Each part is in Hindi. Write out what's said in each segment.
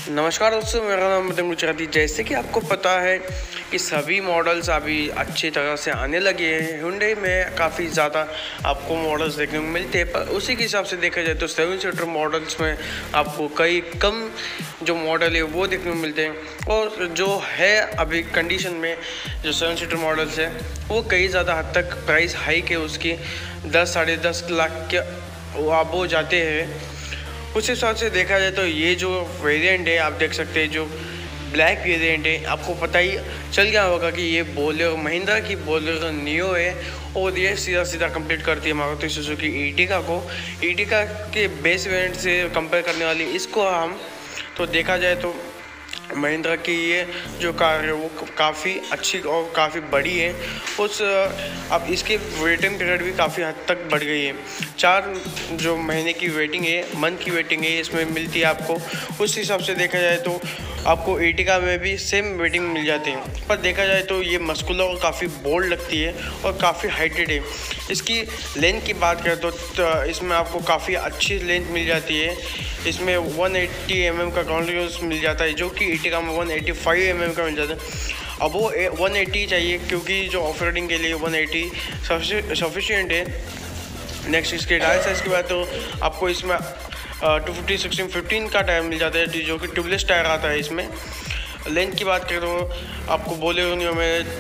नमस्कार दोस्तों, मेरा नाम मदन गुजराती। जैसे कि आपको पता है कि सभी मॉडल्स अभी अच्छी तरह से आने लगे हैं। हुंडई में काफ़ी ज़्यादा आपको मॉडल्स देखने को मिलते हैं, पर उसी के हिसाब से देखा जाए तो 7 सीटर मॉडल्स में आपको कई कम जो मॉडल है वो देखने को मिलते हैं। और जो है अभी कंडीशन में जो 7 सीटर मॉडल्स है वो कई ज़्यादा हद तक प्राइस हाइक है उसकी 10 साढ़े 10 लाख के अब हो जाते हैं। उस हिसाब से देखा जाए तो ये जो वेरिएंट है आप देख सकते हैं, जो ब्लैक वेरिएंट है, आपको पता ही चल गया होगा कि ये बोलेरो महिंद्रा की बोलेरो नियो है और ये सीधा सीधा कंप्लीट करती है मारुति सुजुकी ईटिका को। ईटिका के बेस वेरिएंट से कंपेयर करने वाली इसको हम तो देखा जाए तो महिंद्रा की ये जो कार है वो काफ़ी अच्छी और काफ़ी बड़ी है। अब इसके वेटिंग पीरियड भी काफ़ी हद तक बढ़ गई है। 4 जो महीने की वेटिंग है, मंथ की वेटिंग है, इसमें मिलती है आपको। उस हिसाब से देखा जाए तो आपको ईटिका में भी सेम वेटिंग मिल जाती है, पर देखा जाए तो ये मस्कुलर और काफ़ी बोल्ड लगती है और काफ़ी हाइटेड है। इसकी लेंथ की बात करें तो इसमें आपको काफ़ी अच्छी लेंथ मिल जाती है। इसमें 180 mm का ग्राउंड मिल जाता है, जो कि ईटिका में 185 mm का मिल जाता है। अब वो 180 चाहिए क्योंकि जो ऑफ रोडिंग के लिए 180 सफिशिएंट है। नेक्स्ट इसके टायर साइज़ की बात तो आपको इसमें 250/16/15 का टायर मिल जाता है, जो कि ट्यूबलेस टायर आता है इसमें। लेंथ की बात करें तो आपको बोलेरो नियो में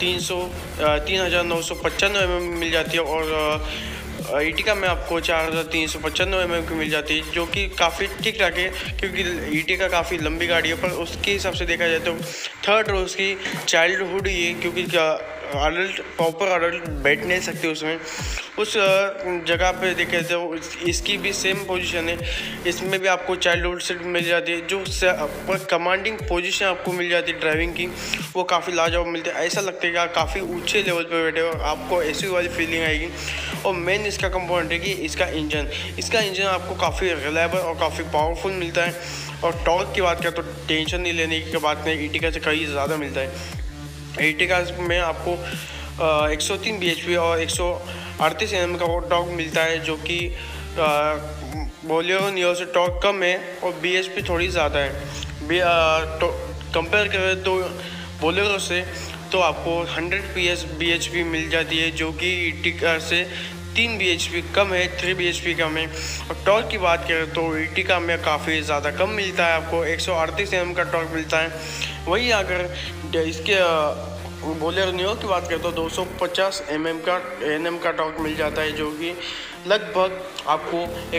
3995 mm मिल जाती है और ईटिका में आपको 4395 mm की मिल जाती है, जो कि काफ़ी ठीक ठाक है क्योंकि ईटिका काफ़ी लंबी गाड़ी है। पर उसके हिसाब से देखा जाए तो थर्ड रो उसकी चाइल्डहुड ही है, क्योंकि प्रॉपर अडल्ट बैठ नहीं सकते उसमें। उस जगह पे देखे तो इसकी भी सेम पोजीशन है, इसमें भी आपको चाइल्डहुड सीट मिल जाती है, जो कमांडिंग पोजीशन आपको मिल जाती है ड्राइविंग की, वो काफ़ी लाजवाब मिलती है। ऐसा लगता है कि आप काफ़ी ऊंचे लेवल पे बैठे हो, आपको ऐसी वाली फीलिंग आएगी। और मेन इसका कंपोनेंट है कि इसका इंजन आपको काफ़ी रिलायबल और काफ़ी पावरफुल मिलता है। और टॉर्क की बात करें तो टेंशन नहीं लेने की बात नहीं, ईटिका से कहीं ज़्यादा मिलता है। ईटिका में आपको 103 bhp और 138 mm का टॉर्क मिलता है, जो कि बोलेरो नियो से टॉर्क कम है और bhp थोड़ी ज़्यादा है। कंपेयर करें तो बोलेरो से तो आपको 100 bhp मिल जाती है, जो कि ईटिका से 3 bhp कम है, 3 bhp कम है। और टॉर्क की बात करें तो ईटिका में काफ़ी ज़्यादा कम मिलता है, आपको 138 mm का टॉर्क मिलता है। वही अगर इसके बोलेरो नियो की बात करें तो 250 nm का टॉर्क मिल जाता है, जो कि लगभग आपको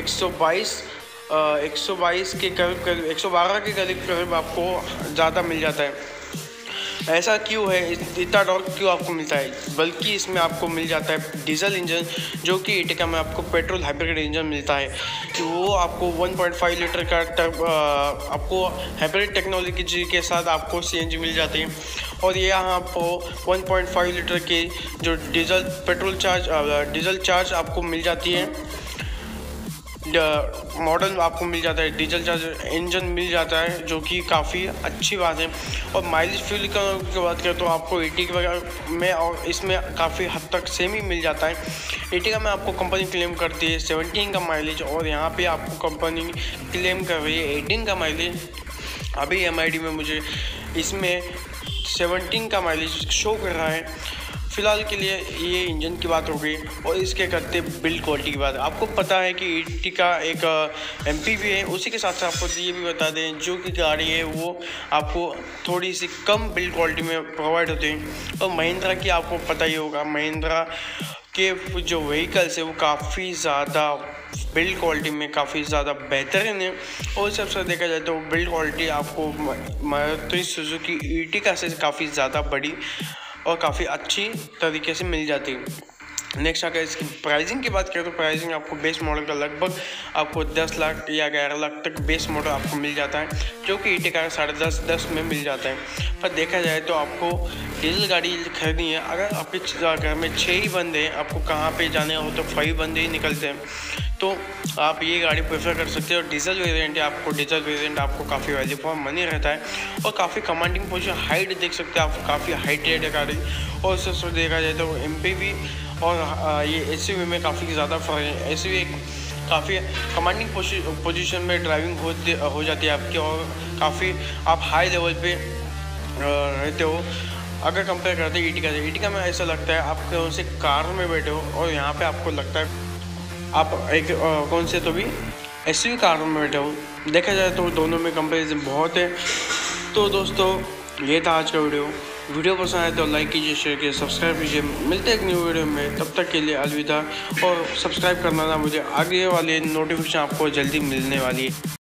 122 के करीब 112 के करीब आपको ज़्यादा मिल जाता है। ऐसा क्यों है, इतना टॉर्क क्यों आपको मिलता है? बल्कि इसमें आपको मिल जाता है डीजल इंजन, जो कि ईटिका में आपको पेट्रोल हाइब्रिड इंजन मिलता है, कि वो आपको 1.5 लीटर का आपको हाइब्रिड टेक्नोलॉजी के साथ आपको CNG मिल जाती है। और ये यहाँ आपको 1.5 लीटर के जो डीजल चार्ज आपको मिल जाती है, मॉडल आपको मिल जाता है, डीजल चार्ज इंजन मिल जाता है, जो कि काफ़ी अच्छी बात है। और माइलेज फ्यूल की बात करें तो आपको ईटिका में और इसमें काफ़ी हद तक सेम ही मिल जाता है। ईटिका में आपको कंपनी क्लेम करती है 17 का माइलेज, और यहाँ पे आपको कंपनी क्लेम कर रही है 18 का माइलेज। अभी MID में मुझे इसमें 17 का माइलेज शो कर रहा है। फिलहाल के लिए ये इंजन की बात हो गई, और इसके करते बिल्ड क्वालिटी की बात। आपको पता है कि ईटिका एक MPV है, उसी के साथ साथ आपको ये भी बता दें जो कि गाड़ी है वो आपको थोड़ी सी कम बिल्ड क्वालिटी में प्रोवाइड होती है। और महिंद्रा की आपको पता ही होगा, महिंद्रा के जो व्हीकल्स है वो काफ़ी ज़्यादा बिल्ड क्वालिटी में काफ़ी ज़्यादा बेहतरीन है। और इस सबसे देखा जाए तो बिल्ड क्वालिटी आपको मारुति सुजुकी ईटिका से काफ़ी ज़्यादा बड़ी और काफ़ी अच्छी तरीके से मिल जाती है। नेक्स्ट अगर इसकी प्राइसिंग की बात करें तो प्राइसिंग आपको बेस मॉडल का लगभग आपको 10 लाख या 11 लाख तक बेस मॉडल आपको मिल जाता है, जो कि ईटिका 10.5 में मिल जाता है। पर देखा जाए तो आपको डीजल गाड़ी खरीदनी है, अगर आपके घर में 6 ही बंदे हैं, आपको कहाँ पे जाने हो तो 5 बंदे ही निकलते हैं, तो आप ये गाड़ी प्रेफर कर सकते हो। डीजल वेरिएंट है, आपको डीजल वेरिएंट आपको काफ़ी वैल्यू फॉर मनी रहता है और काफ़ी कमांडिंग पोजीशन, हाइट देख सकते हैं आप, काफ़ी हाइटेड है गाड़ी। और उससे देखा जाए तो MPV और ये SUV में काफ़ी ज़्यादा फर्क है। SUV एक काफ़ी कमांडिंग पोजीशन में ड्राइविंग हो जाती है आपकी, और काफ़ी आप हाई लेवल पे रहते हो। अगर कंपेयर करते हैं ईटिका से, ईटिका में ऐसा लगता है आप कौन से कार में बैठे हो, और यहाँ पे आपको लगता है आप एक कौन से तो भी एसयूवी कार में बैठे हो। देखा जाए तो दोनों में कंपैरिजन बहुत है। तो दोस्तों ये था आज का वीडियो पसंद आए तो लाइक कीजिए, शेयर कीजिए, सब्सक्राइब कीजिए। मिलते हैं एक न्यू वीडियो में, तब तक के लिए अलविदा। और सब्सक्राइब करना ना, मुझे आगे वाले नोटिफिकेशन आपको जल्दी मिलने वाली है।